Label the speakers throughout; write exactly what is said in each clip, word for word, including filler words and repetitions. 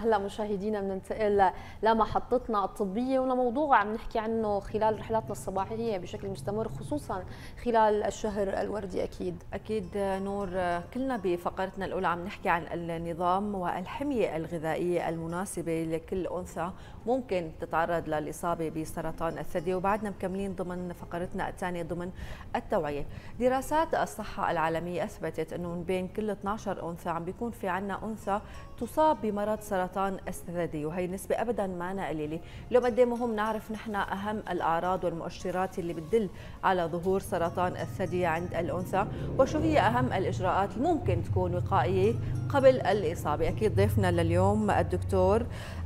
Speaker 1: هلا مشاهدينا بننتقل لمحطتنا الطبيه ولموضوع عم نحكي عنه خلال رحلاتنا الصباحيه بشكل مستمر، خصوصا خلال الشهر الوردي. اكيد
Speaker 2: اكيد نور، كلنا بفقرتنا الاولى عم نحكي عن النظام والحميه الغذائيه المناسبه لكل انثى ممكن تتعرض للاصابه بسرطان الثدي، وبعدنا مكملين ضمن فقرتنا الثانيه ضمن التوعيه. دراسات الصحه العالميه اثبتت انه من بين كل اثنعش انثى عم بيكون في عنا انثى تصاب بمرض سرطان الثدي، وهي نسبة أبدا ما قليلة. اليوم قد ايه مهم نعرف نحن أهم الأعراض والمؤشرات اللي بتدل على ظهور سرطان الثدي عند الأنثى، وشو هي أهم الإجراءات اللي ممكن تكون وقائية قبل الإصابة. أكيد ضيفنا لليوم الدكتور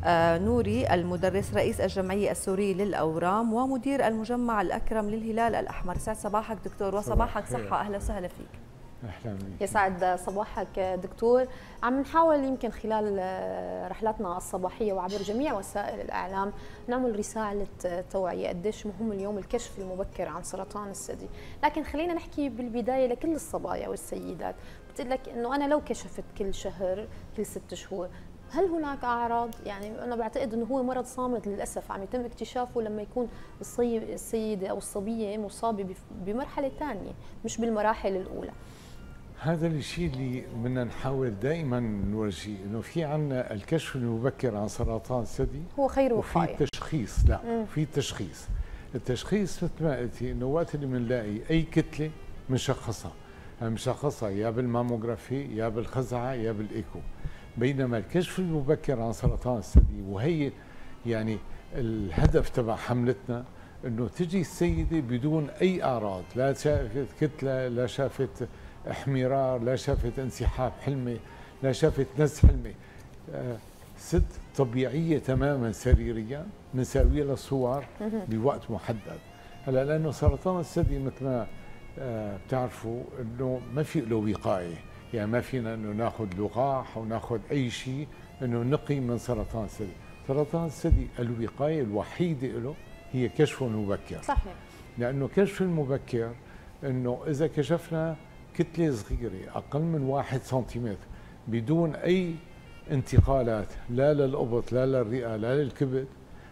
Speaker 2: نوري المدرس، رئيس الجمعية السورية للأورام ومدير المجمع الأكرم للهلال الأحمر. سعد صباحك دكتور، وصباحك صحة. أهلا وسهلا فيك.
Speaker 3: أهلا بك.
Speaker 1: يسعد صباحك دكتور. عم نحاول يمكن خلال رحلاتنا الصباحيه وعبر جميع وسائل الاعلام نعمل رساله توعيه قديش مهم اليوم الكشف المبكر عن سرطان الثدي، لكن خلينا نحكي بالبدايه لكل الصبايا والسيدات. بتقول لك انه انا لو كشفت كل شهر كل ست شهور هل هناك اعراض؟ يعني انا بعتقد انه هو مرض صامت للاسف عم يتم اكتشافه لما يكون السيده او الصبيه مصابه بمرحله ثانيه مش بالمراحل الاولى.
Speaker 3: هذا الشيء اللي بدنا نحاول دائما نورجيه، انه في عندنا الكشف المبكر عن سرطان الثدي
Speaker 1: هو خير وقايه،
Speaker 3: وفي تشخيص. لا مم. في تشخيص. التشخيص مثل ما قلتي انه وقت اللي بنلاقي اي كتله بنشخصها، بنشخصها يا بالماموغرافي يا بالخزعه يا بالايكو. بينما الكشف المبكر عن سرطان الثدي، وهي يعني الهدف تبع حملتنا، انه تجي السيده بدون اي اعراض، لا شافت كتله، لا شافت احمرار، لا شافت انسحاب حلمي، لا شافت نزف حلمي، آه ست طبيعيه تماما سريريا، بنساوي لها صور بوقت محدد. هلا لانه سرطان الثدي مثل ما آه بتعرفوا انه ما في له وقايه، يعني ما فينا انه ناخذ لقاح او ناخذ اي شيء انه نقي من سرطان الثدي. سرطان الثدي الوقايه الوحيده له هي كشفه المبكر.
Speaker 1: صحيح.
Speaker 3: لانه كشف المبكر انه اذا كشفنا كتله صغيره اقل من واحد سنتيمتر بدون اي انتقالات لا للقبط لا للرئه لا للكبد،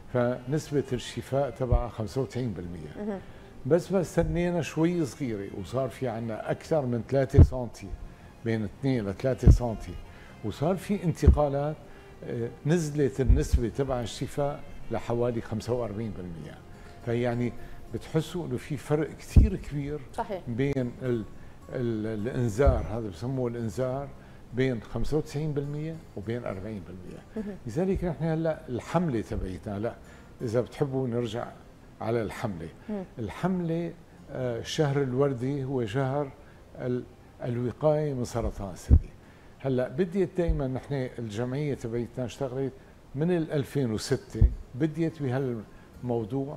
Speaker 3: فنسبه الشفاء تبعها خمسة وتسعين بالمئة. بس ما استنينا شوي صغيره وصار في عندنا اكثر من ثلاثة سنتي، بين اثنين ل ثلاثة سنتي، وصار في انتقالات، نزلت النسبه تبع الشفاء لحوالي خمسة وأربعين بالمئة. فيعني بتحسوا انه في فرق كثير كبير.
Speaker 1: صحيح.
Speaker 3: بين ال ال الانذار، هذا بسموه الانذار، بين خمسة وتسعين بالمئة وبين أربعين بالمئة. لذلك نحن هلا الحمله تبعتنا، لا اذا بتحبوا نرجع على الحمله. مم. الحمله آه الشهر الوردي هو شهر الوقايه من سرطان الثدي. هلا بديت دائما نحن الجمعيه تبعتنا اشتغلت من ألفين وستة، بديت بهالموضوع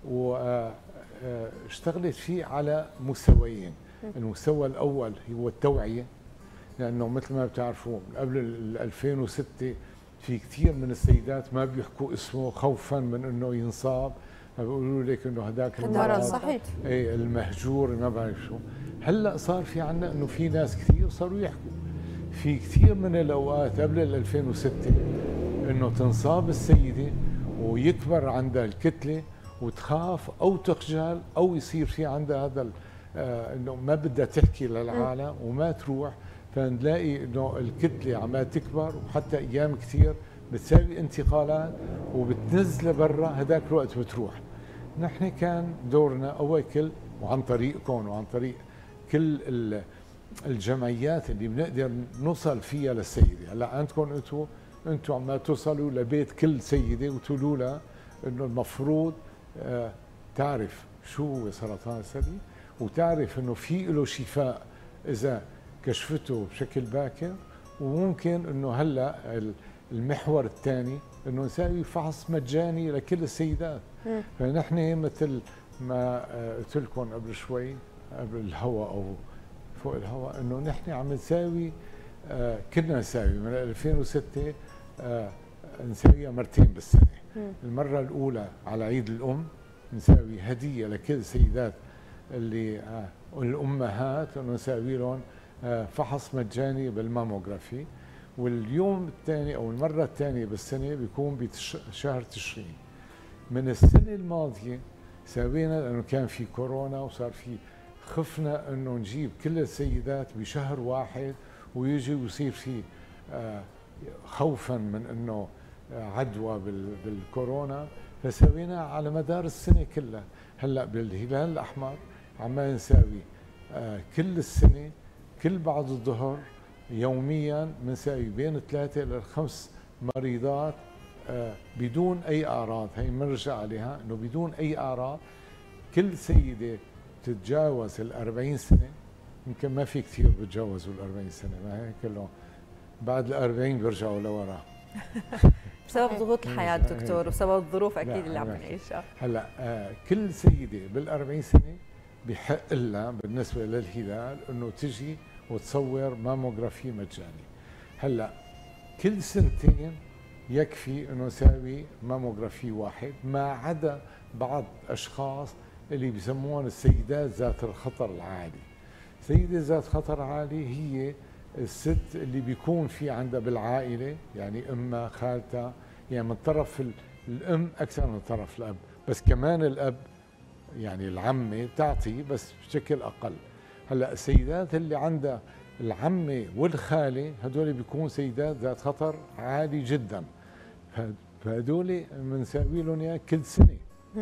Speaker 3: واشتغلت فيه على مستويين. المستوى الاول هو التوعيه، لانه مثل ما بتعرفوا قبل ألفين وستة في كثير من السيدات ما بيحكوا اسمه خوفا من انه ينصاب، بيقولوا لك انه هذاك المرض
Speaker 1: صحيح
Speaker 3: اي المهجور ما بعرف شو. هلا صار في عندنا انه في ناس كثير صاروا يحكوا في كثير من الاوقات قبل ألفين وستة انه تنصاب السيده ويكبر عندها الكتله وتخاف او تخجل او يصير في عندها هذا آه انه ما بدها تحكي للعالم وما تروح، فنلاقي انه الكتله عمالة تكبر، وحتى ايام كثير بتساوي انتقالات وبتنزل برا، هذاك الوقت بتروح. نحن كان دورنا اول كل، وعن طريقكم وعن طريق كل الجمعيات اللي بنقدر نوصل فيها للسيده. هلا عندكم انتم انتم عم توصلوا لبيت كل سيده وتقولوا لها انه المفروض آه تعرف شو هو سرطان الثدي، وتعرف انه في له شفاء اذا كشفته بشكل باكر. وممكن انه هلا المحور الثاني انه نسوي فحص مجاني لكل السيدات. م. فنحن مثل ما قلت لكم قبل شوي قبل الهواء او فوق الهواء انه نحن عم نساوي آه كنا نساوي من ألفين وستة آه نساويها مرتين بالسنه. م. المره الاولى على عيد الام نساوي هديه لكل السيدات اللي آه الامهات، انه نساوي لهم آه فحص مجاني بالماموغرافي. واليوم الثاني او المره الثانيه بالسنه بيكون بشهر تشرين. من السنه الماضيه سوينا لانه كان في كورونا وصار في خفنا انه نجيب كل السيدات بشهر واحد ويجي ويصير في خوفا من انه عدوى بالكورونا، فسوينا على مدار السنه كلها. هلا بالهلال الاحمر عمال نساوي كل السنه كل بعد الظهر يوميا بنساوي بين ثلاثه الى خمس مريضات بدون اي اعراض. هي بنرجع عليها انه بدون اي اعراض. كل سيده بتتجاوز ال أربعين سنه، يمكن ما في كثير بتجاوزوا ال أربعين سنه، ما هيك كلهم بعد ال أربعين بيرجعوا لورا
Speaker 2: بسبب ضغوط الحياه دكتور وبسبب الظروف اكيد اللي عم نعيشها.
Speaker 3: هلا آه كل سيده بال أربعين سنه بحق لها بالنسبه للهلال انه تجي وتصور ماموغرافي مجاني. هلا كل سنتين يكفي انه نساوي ماموغرافي واحد، ما عدا بعض اشخاص اللي بيسموهم السيدات ذات الخطر العالي. سيده ذات خطر عالي هي الست اللي بيكون في عندها بالعائله، يعني امها خالتها، يعني من طرف الام اكثر من طرف الاب، بس كمان الاب يعني العمه بتعطي بس بشكل اقل. هلا السيدات اللي عندها العمه والخاله هدول بيكونوا سيدات ذات خطر عالي جدا، فهدول بنساوي لهم اياه كل سنه.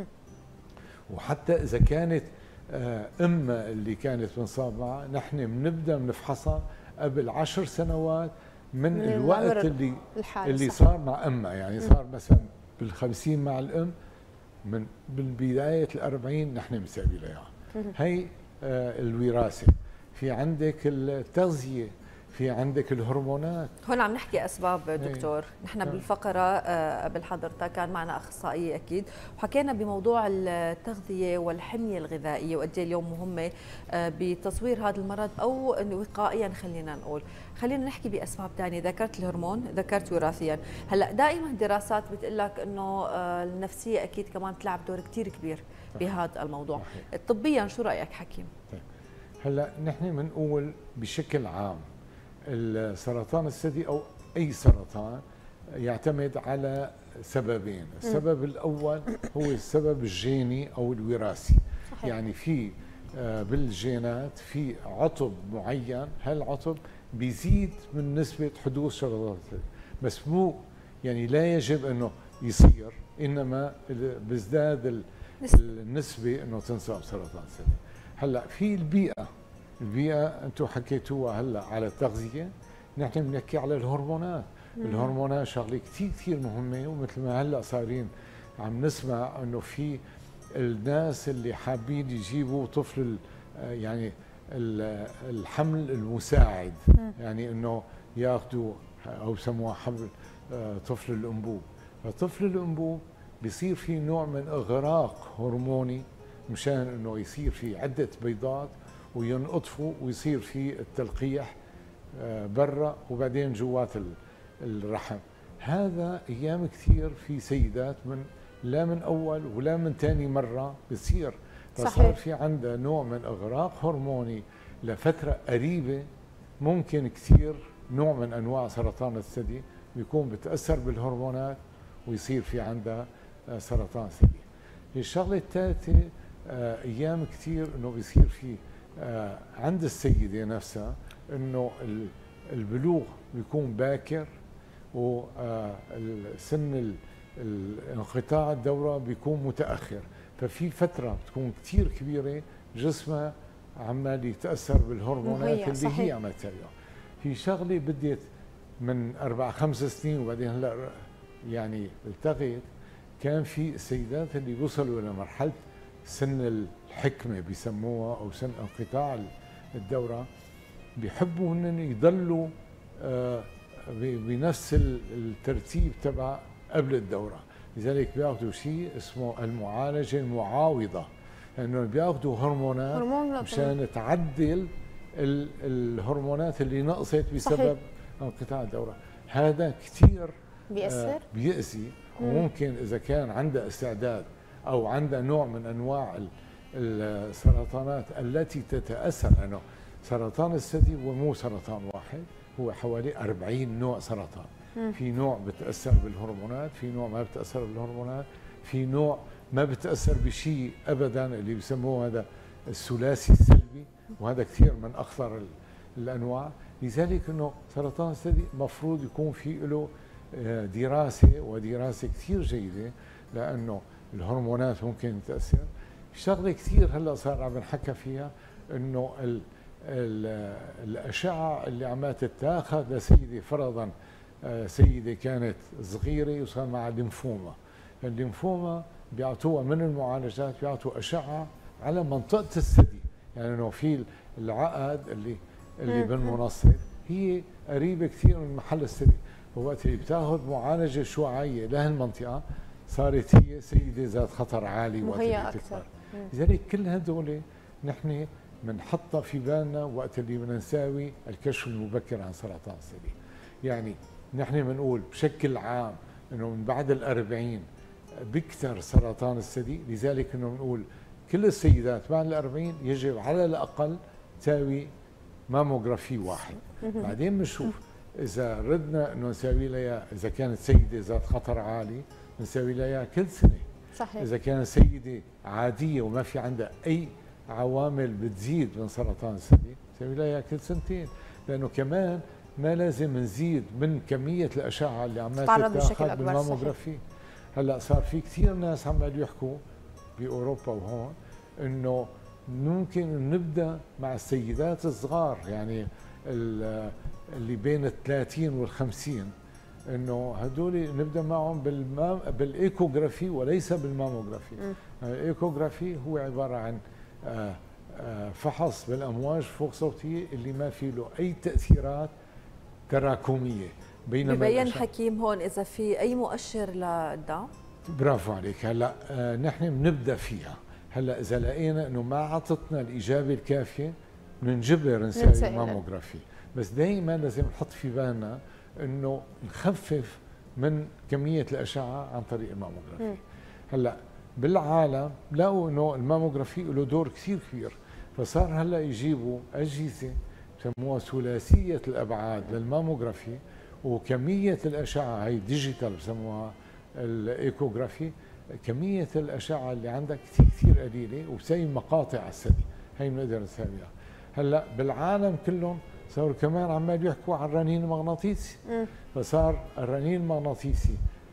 Speaker 3: وحتى اذا كانت امها اللي كانت بنصاب معها، نحن بنبدا بنفحصها قبل عشر سنوات من, من الوقت اللي اللي صح. صار مع امها، يعني صار مثلا بالخمسين مع الام، من بالبدايه الأربعين نحن بنساوي لها. هي آه الوراثه. في عندك التغذيه، في عندك الهرمونات.
Speaker 2: هون عم نحكي اسباب دكتور. نحن بالفقره قبل حضرتك كان معنا اخصائيه اكيد وحكينا بموضوع التغذيه والحميه الغذائيه وقد ايه اليوم مهمه بتصوير هذا المرض او وقائيا. خلينا نقول خلينا نحكي باسباب ثانيه. ذكرت الهرمون، ذكرت وراثيا. هلا دائما دراسات بتقول لك انه النفسيه اكيد كمان بتلعب دور كثير كبير بهذا الموضوع. طبيا شو رايك حكيم؟
Speaker 3: هلا نحن بنقول بشكل عام السرطان الثدي او اي سرطان يعتمد على سببين. السبب الاول هو السبب الجيني او الوراثي. صحيح. يعني في بالجينات في عطب معين، هالعطب بيزيد من نسبه حدوث سرطان الثدي، بس مو يعني لا يجب انه يصير، انما بيزداد النسبه انه تنصاب سرطان الثدي. هلا في البيئه، البيئة أنتم حكيتوها هلا على التغذية، نحن بنحكي على الهرمونات. مم. الهرمونات شغلة كثير كثير مهمة، ومثل ما هلا صارين عم نسمع إنه في الناس اللي حابين يجيبوا طفل يعني الحمل المساعد، مم. يعني إنه ياخذوا أو يسموها حمل طفل الأنبوب. فطفل الأنبوب بيصير في نوع من إغراق هرموني مشان إنه يصير في عدة بيضات وينقطفوا ويصير في التلقيح برا وبعدين جوات الرحم. هذا ايام كثير في سيدات من لا من اول ولا من ثاني مره بصير، فصار في عندها نوع من اغراق هرموني لفتره قريبه. ممكن كثير نوع من انواع سرطان الثدي بيكون بتاثر بالهرمونات ويصير في عندها سرطان ثدي. الشغله الثالثه ايام كثير انه بيصير في آه عند السيدة نفسها انه البلوغ بيكون باكر، وسن انقطاع الدورة بيكون متأخر، ففي فترة بتكون كثير كبيرة جسمها عمال يتأثر بالهرمونات اللي صحيح. هي عم تسويها. في شغلة بديت من أربع خمس سنين وبعدين هلا يعني التغيت، كان في السيدات اللي وصلوا لمرحلة سن الحكمة بيسموها أو سن انقطاع الدورة، بيحبوا هن يضلوا بنفس الترتيب تبع قبل الدورة. لذلك بياخذوا شيء اسمه المعالجة المعاوضة، لأنه بياخذوا هرمونات مشان تعدل الهرمونات اللي نقصت بسبب صحيح. انقطاع الدورة. هذا كثير
Speaker 1: بيأثر
Speaker 3: بيأذي، وممكن إذا كان عنده استعداد أو عنده نوع من أنواع السرطانات التي تتأثر، لأنه سرطان الثدي ومو سرطان واحد، هو حوالي أربعين نوع سرطان.
Speaker 1: مم.
Speaker 3: في نوع بتاثر بالهرمونات، في نوع ما بتاثر بالهرمونات، في نوع ما بتاثر بشيء ابدا اللي بسموه هذا الثلاثي السلبي، وهذا كثير من اخطر الانواع. لذلك انه سرطان الثدي مفروض يكون في له دراسه، ودراسه كثير جيده، لانه الهرمونات ممكن تاثر. شغله كثير هلا صار عم نحكى فيها، انه ال ال الاشعه اللي عم تتاخذ لسيده، فرضا سيده كانت صغيره وصار معها ليمفوما، الليمفوما بيعطوها من المعالجات، بيعطوا اشعه على منطقه الثدي، يعني انه في العقد اللي اللي بالمنصف هي قريبه كثير من محل الثدي، ووقت اللي بتاخذ معالجه شعاعيه لهالمنطقه صارت هي سيده ذات خطر عالي
Speaker 1: مهيئه اكثر.
Speaker 3: لذلك كل هدول نحن بنحطها في بالنا وقت اللي بدنا نساوي الكشف المبكر عن سرطان الثدي. يعني نحن بنقول بشكل عام انه من بعد الأربعين بيكثر سرطان الثدي، لذلك انه بنقول كل السيدات بعد الأربعين يجب على الاقل تساوي ماموغرافي واحد. بعدين بنشوف اذا ردنا انه نساوي لها، اذا كانت سيده ذات خطر عالي بنساوي لها كل سنه.
Speaker 1: صحيح.
Speaker 3: اذا كانت سيده عاديه وما في عندها اي عوامل بتزيد من سرطان الثدي نساوي لها كل سنتين، لانه كمان ما لازم نزيد من كميه الاشعه اللي عم تتاخذ بالماموغرافي. هلا صار في كثير ناس عمال يحكوا باوروبا وهون انه ممكن نبدا مع السيدات الصغار، يعني اللي بين الثلاثين والخمسين، انه هدول نبدا معهم بالمام بالايكوغرافي وليس بالماموغرافي. الايكوغرافي هو عباره عن فحص بالامواج فوق صوتيه اللي ما في له اي تاثيرات تراكميه.
Speaker 2: بينما ببين حكيم هون اذا في اي مؤشر للدعم.
Speaker 3: برافو عليك. هلا آه نحن بنبدا فيها. هلا اذا لقينا انه ما عطتنا الاجابه الكافيه بننجبر نسوي ماموغرافي، بس دائما لازم نحط في بالنا انه نخفف من كميه الاشعه عن طريق الماموغرافي. هلا بالعالم لقوا انه الماموغرافي له دور كثير كبير، فصار هلا يجيبوا اجهزه بسموها ثلاثيه الابعاد للماموغرافي، وكميه الاشعه هي ديجيتال بسموها الايكوغرافي، كميه الاشعه اللي عندك كثير كثير قليله وبتسوي مقاطع على الثدي، هي بنقدر نسويها. هلا بالعالم كلهم صاروا كمان عمال يحكوا عن الرنين المغناطيسي، فصار الرنين المغناطيسي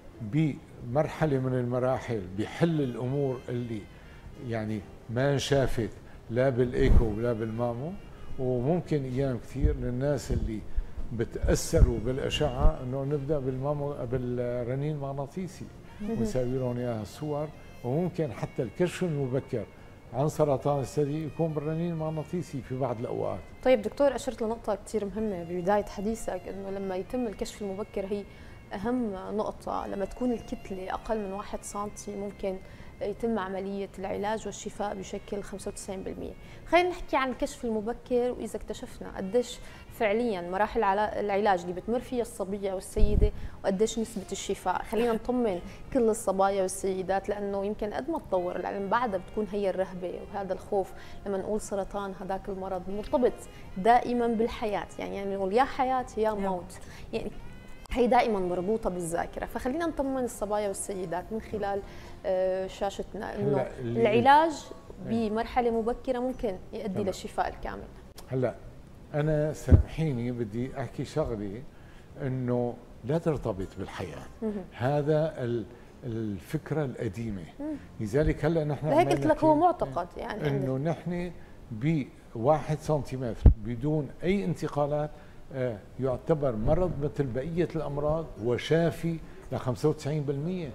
Speaker 3: بمرحله من المراحل بيحل الامور اللي يعني ما انشافت لا بالايكو ولا بالمامو، وممكن ايام كثير للناس اللي بتاثروا بالاشعه انه نبدا بالمامو بالرنين المغناطيسي ونسوي لهم اياها صور، وممكن حتى الكشف المبكر عن سرطان الثدي يكون بالرنين المغناطيسي في بعض الاوقات.
Speaker 1: طيب دكتور، اشرت لنقطه كثير مهمه ببدايه حديثك، انه لما يتم الكشف المبكر هي اهم نقطه، لما تكون الكتله اقل من واحد سنتي ممكن يتم عمليه العلاج والشفاء بشكل خمسة وتسعين بالمئة. خلينا نحكي عن الكشف المبكر، واذا اكتشفنا قديش فعليا مراحل العلاج اللي بتمر فيها الصبيه والسيده وقديش نسبه الشفاء. خلينا نطمن كل الصبايا والسيدات، لانه يمكن قد ما تطور العلم بعدها بتكون هي الرهبه وهذا الخوف لما نقول سرطان، هذاك المرض مرتبط دائما بالحياه، يعني, يعني نقول يا حياه يا موت، يعني هي دائما مربوطه بالذاكره. فخلينا نطمن الصبايا والسيدات من خلال شاشتنا انه العلاج بمرحله مبكره ممكن يؤدي للشفاء الكامل.
Speaker 3: هلا انا سامحيني بدي احكي شغله، انه لا ترتبط بالحياه. هذا الفكره القديمه، لذلك هلا نحن
Speaker 1: هيك قلت لك هو معتقد، يعني
Speaker 3: انه نحن بواحد سنتيمتر بدون اي انتقالات يعتبر مرض مثل بقيه الامراض وشافي ل خمسة وتسعين بالمئة.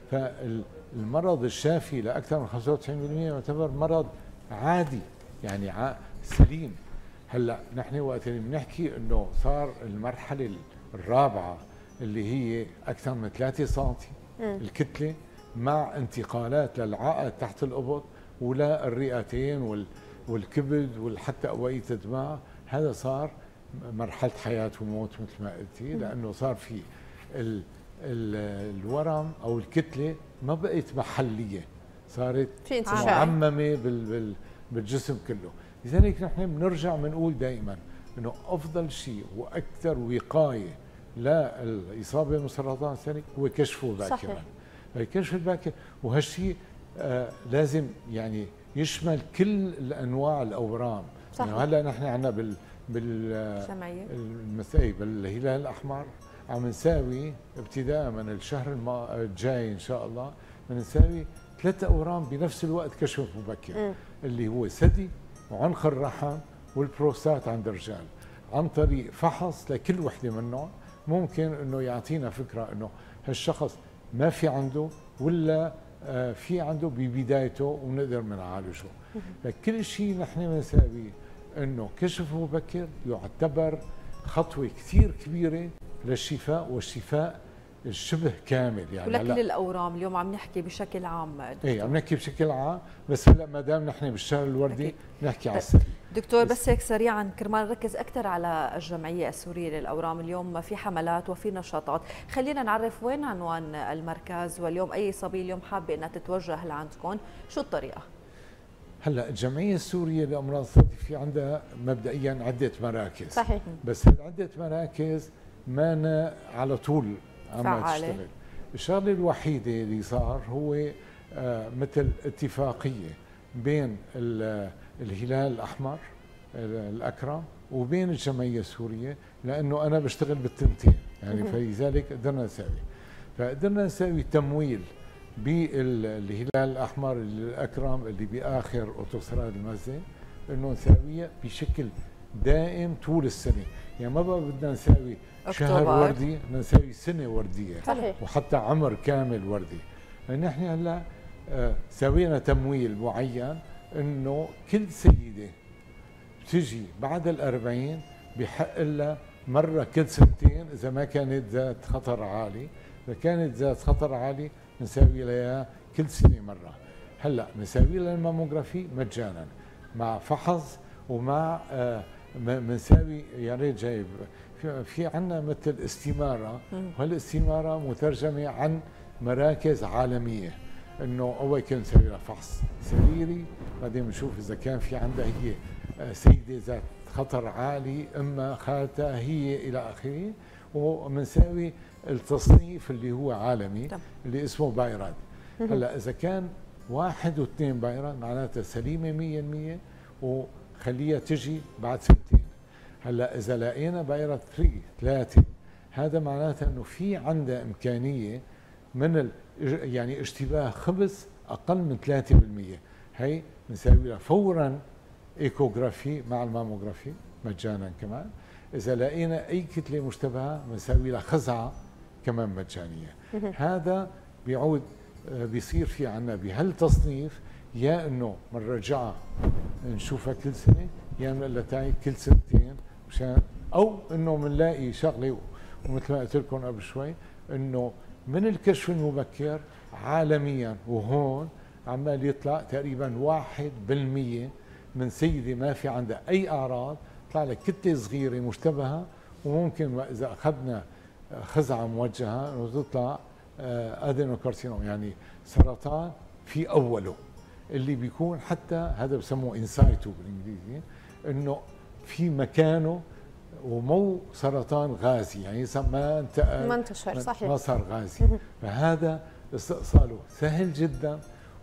Speaker 3: فالمرض الشافي لاكثر من خمسة وتسعين بالمئة يعتبر مرض عادي، يعني سليم. هلا نحن وقت اللي بنحكي انه صار المرحله الرابعه اللي هي اكثر من ثلاثة سنتي الكتله مع انتقالات للعقد تحت الابط ولا الرئتين والكبد وحتى اوعيه الدماغ، هذا صار مرحله حياه وموت مثل ما قلتي، لانه صار في ال ال الورم او الكتله ما بقت محليه، صارت معممه بال بال بالجسم كله. لذلك نحن بنرجع بنقول دائما انه افضل شيء واكثر وقايه للاصابه بالسرطان الثدي هو كشفه باكرا.
Speaker 1: صحيح.
Speaker 3: الكشف الباكر، وهالشيء آه لازم يعني يشمل كل الانواع الاورام.
Speaker 1: صحيح.
Speaker 3: يعني هلا نحن عندنا بال
Speaker 2: بالجمعيه
Speaker 3: المسائي بالهلال الاحمر عم نساوي ابتداء من الشهر الجاي ان شاء الله بنساوي ثلاث اورام بنفس الوقت كشف مبكر، م. اللي هو ثدي وعنق الرحم والبروستات عند الرجال، عن طريق فحص لكل وحده منهم ممكن انه يعطينا فكره انه هالشخص ما في عنده ولا في عنده ببدايته ونقدر نعالجه. لكل شيء نحن بنساويه انه كشف مبكر يعتبر خطوه كثير كبيره للشفاء، والشفاء الشبه كامل يعني.
Speaker 2: ولكل الاورام اليوم عم نحكي بشكل عام.
Speaker 3: ايه عم نحكي بشكل عام، بس هلا ما دام نحن بالشهر الوردي أكيد. نحكي على الثدي.
Speaker 2: دكتور بس هيك سريعا كرمال نركز اكثر على الجمعيه السوريه للاورام، اليوم في حملات وفي نشاطات، خلينا نعرف وين عنوان المركز، واليوم اي صبيه اليوم حابه انها تتوجه لعندكم شو الطريقه؟
Speaker 3: هلا الجمعيه السوريه لامراض الثدي في عندها مبدئيا عده مراكز.
Speaker 1: صحيح.
Speaker 3: بس هالعده مراكز ما على طول عم تشتغل. الشغله الوحيده اللي صار هو آه مثل اتفاقيه بين الهلال الاحمر الاكرم وبين الجمعيه السوريه، لانه انا بشتغل بالتنتين يعني، فلذلك قدرنا نساوي فقدرنا نساوي تمويل بالهلال الاحمر الاكرم اللي باخر اوتوستراد المزه، انه نساويها بشكل دائم طول السنه، يعني ما بقى بدنا نساوي شهر وردي، بدنا نساوي سنه ورديه.
Speaker 1: صحيح.
Speaker 3: وحتى عمر كامل وردي. نحن هلا آه سوينا تمويل معين انه كل سيده بتجي بعد الأربعين بحق لها مره كل سنتين اذا ما كانت ذات خطر عالي، اذا كانت ذات خطر عالي بنساوي لها كل سنه مره. هلا بنساوي لها الماموغرافي مجانا مع فحص ومع بنساوي آه يا ريت جايب في, في عندنا مثل استماره، وهالاستماره مترجمه عن مراكز عالميه، انه اول كنا نسوي لها فحص سريري، بعدين بنشوف اذا كان في عندها هي سيده ذات خطر عالي، اما خالتها هي الى اخره، وبنساوي التصنيف اللي هو عالمي اللي اسمه بايراد. هلا اذا كان واحد واثنين بايراد معناتها سليمه مية بالمية وخليها تجي بعد سنتين. هلا اذا لقينا بايراد ثلاثة هذا معناتها انه في عندها امكانيه من يعني اشتباه خبز اقل من ثلاثة بالمية، هي بنساوي لها فورا ايكوغرافي مع الماموغرافي مجانا كمان. اذا لقينا اي كتله مشتبهه بنساوي لها خزعه كمان مجانيه. هذا بيعود بيصير في عندنا بهالتصنيف يا انه بنرجعها نشوفها كل سنه، يا بنقول لها تعي كل سنتين مشان، او انه بنلاقي شغله ومثل ما قلت لكم قبل شوي انه من الكشف المبكر عالميا وهون عمال يطلع تقريبا واحد بالمية من سيده ما في عندها اي اعراض، طلع لك كتله صغيره مشتبهه، وممكن اذا اخذنا خزعه موجهه انه تطلع ادينوكارسينوم يعني سرطان في اوله، اللي بيكون حتى هذا بسموه انسايتو بالانجليزي، انه في مكانه ومو سرطان غازي، يعني ما انتقل
Speaker 1: ما انتشر. صحيح.
Speaker 3: ما صار غازي. فهذا استئصاله سهل جدا،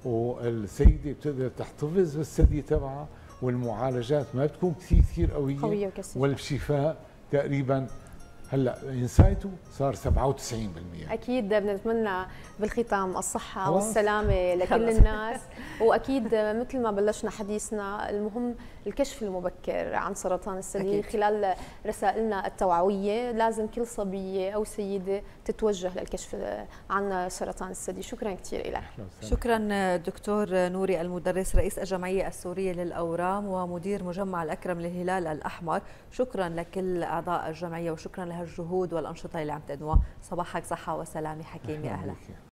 Speaker 3: والسيده بتقدر تحتفظ بالثدي تبعها، والمعالجات ما بتكون كثير كثير قويه
Speaker 1: قويه وكثير،
Speaker 3: والشفاء تقريبا هلا انسايتو صار سبعة وتسعين بالمية.
Speaker 1: اكيد بنتمنى بالختام الصحه والسلامه لكل الناس، واكيد مثل ما بلشنا حديثنا المهم الكشف المبكر عن سرطان الثدي خلال رسائلنا التوعويه. لازم كل صبيه او سيده تتوجه للكشف عن سرطان الثدي. شكرا كثير لك.
Speaker 2: شكرا دكتور نوري المدرس رئيس الجمعيه السوريه للاورام ومدير مجمع الاكرم للهلال الاحمر. شكرا لكل اعضاء الجمعيه وشكرا لهالجهود والانشطه اللي عم تقدموها. صباحك صحه وسلامه حكيمه. اهلا.